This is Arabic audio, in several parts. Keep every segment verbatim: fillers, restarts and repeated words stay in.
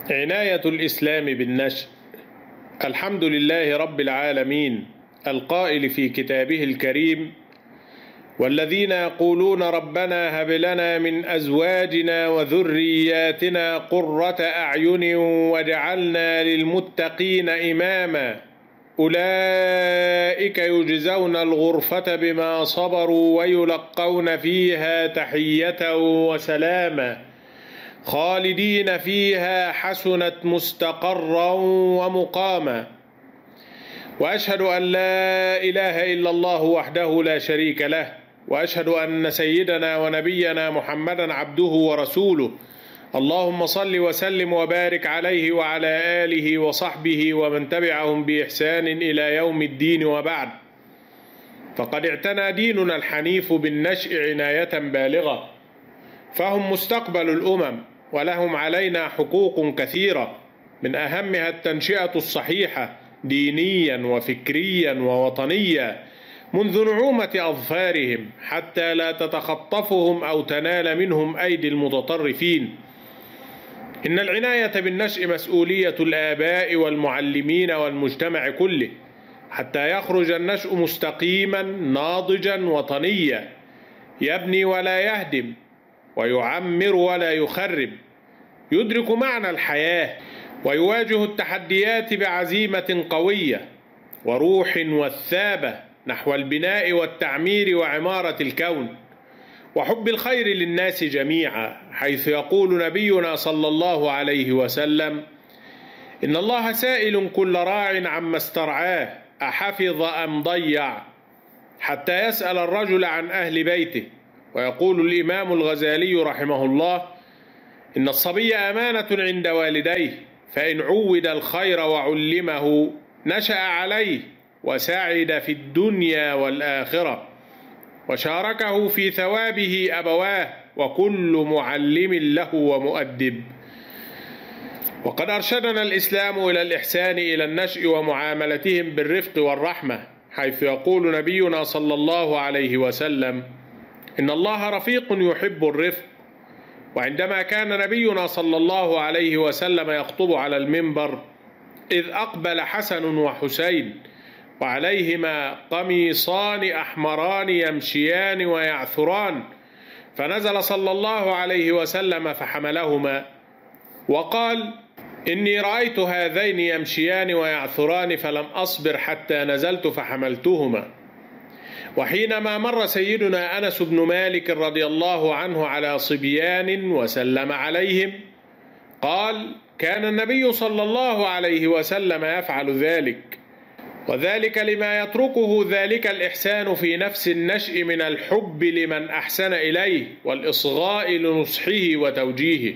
عناية الإسلام بالنشء. الحمد لله رب العالمين القائل في كتابه الكريم: والذين يقولون ربنا هب لنا من أزواجنا وذرياتنا قرة أعين واجعلنا للمتقين إماما أولئك يجزون الغرفة بما صبروا ويلقون فيها تحية وسلاما خالدين فيها حسنت مستقرا ومقاما. وأشهد أن لا إله إلا الله وحده لا شريك له، وأشهد أن سيدنا ونبينا محمدا عبده ورسوله. اللهم صل وسلم وبارك عليه وعلى آله وصحبه ومن تبعهم بإحسان إلى يوم الدين، وبعد. فقد اعتنى ديننا الحنيف بالنشء عناية بالغة، فهم مستقبل الأمم ولهم علينا حقوق كثيرة، من أهمها التنشئة الصحيحة دينيا وفكريا ووطنيا منذ نعومة أظفارهم حتى لا تتخطفهم أو تنال منهم أيدي المتطرفين. إن العناية بالنشء مسؤولية الآباء والمعلمين والمجتمع كله، حتى يخرج النشء مستقيما ناضجا وطنيا، يبني ولا يهدم، ويعمر ولا يخرب، يدرك معنى الحياة ويواجه التحديات بعزيمة قوية وروح وثابة نحو البناء والتعمير وعمارة الكون وحب الخير للناس جميعا، حيث يقول نبينا صلى الله عليه وسلم: إن الله سائل كل راع عما استرعاه أحفظ أم ضيع، حتى يسأل الرجل عن أهل بيته. ويقول الإمام الغزالي رحمه الله: إن الصبي أمانة عند والديه، فإن عود الخير وعلمه نشأ عليه وسعد في الدنيا والآخرة، وشاركه في ثوابه أبواه، وكل معلم له ومؤدب. وقد أرشدنا الإسلام إلى الإحسان إلى النشء ومعاملتهم بالرفق والرحمة، حيث يقول نبينا صلى الله عليه وسلم: إن الله رفيق يحب الرفق. وعندما كان نبينا صلى الله عليه وسلم يخطب على المنبر إذ أقبل حسن وحسين وعليهما قميصان أحمران يمشيان ويعثران، فنزل صلى الله عليه وسلم فحملهما وقال: إني رأيت هذين يمشيان ويعثران فلم أصبر حتى نزلت فحملتهما. وحينما مر سيدنا أنس بن مالك رضي الله عنه على صبيان وسلم عليهم قال: كان النبي صلى الله عليه وسلم يفعل ذلك، وذلك لما يتركه ذلك الإحسان في نفس النشء من الحب لمن أحسن إليه والإصغاء لنصحه وتوجيهه.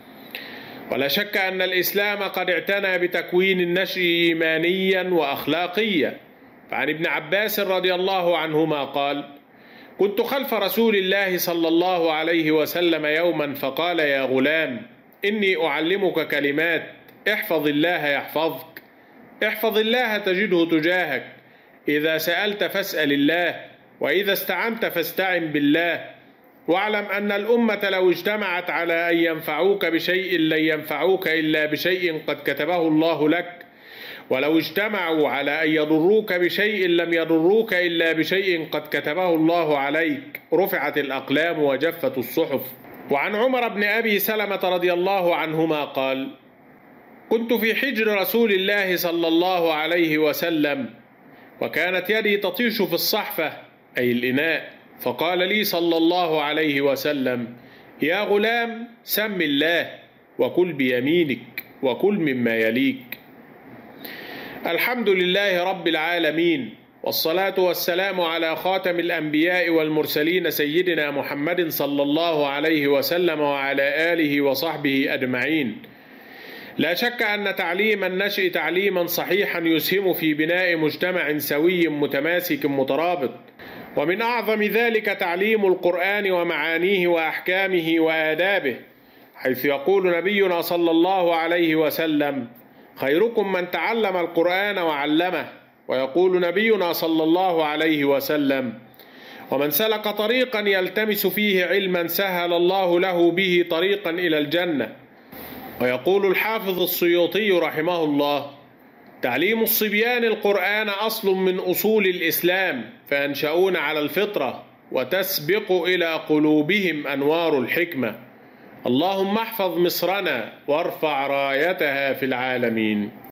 ولا شك أن الإسلام قد اعتنى بتكوين النشء إيمانيا وأخلاقيا. فعن ابن عباس رضي الله عنهما قال: كنت خلف رسول الله صلى الله عليه وسلم يوما فقال: يا غلام، إني أعلمك كلمات، احفظ الله يحفظك، احفظ الله تجده تجاهك، إذا سألت فاسأل الله، وإذا استعنت فاستعن بالله، واعلم أن الأمة لو اجتمعت على أن ينفعوك بشيء لن ينفعوك إلا بشيء قد كتبه الله لك، ولو اجتمعوا على أن يضروك بشيء لم يضروك إلا بشيء قد كتبه الله عليك، رفعت الأقلام وجفت الصحف. وعن عمر بن أبي سلمة رضي الله عنهما قال: كنت في حجر رسول الله صلى الله عليه وسلم، وكانت يدي تطيش في الصحفة أي الإناء، فقال لي صلى الله عليه وسلم: يا غلام، سم الله وكل بيمينك وكل مما يليك. الحمد لله رب العالمين، والصلاة والسلام على خاتم الأنبياء والمرسلين سيدنا محمد صلى الله عليه وسلم وعلى آله وصحبه أجمعين. لا شك أن تعليم النشء تعليما صحيحا يسهم في بناء مجتمع سوي متماسك مترابط، ومن أعظم ذلك تعليم القرآن ومعانيه وأحكامه وآدابه، حيث يقول نبينا صلى الله عليه وسلم: خيركم من تعلم القرآن وعلمه. ويقول نبينا صلى الله عليه وسلم: ومن سلك طريقا يلتمس فيه علما سهل الله له به طريقا إلى الجنة. ويقول الحافظ السيوطي رحمه الله: تعليم الصبيان القرآن أصل من أصول الإسلام، فينشأون على الفطرة وتسبق إلى قلوبهم أنوار الحكمة. اللهم احفظ مصرنا وارفع رايتها في العالمين.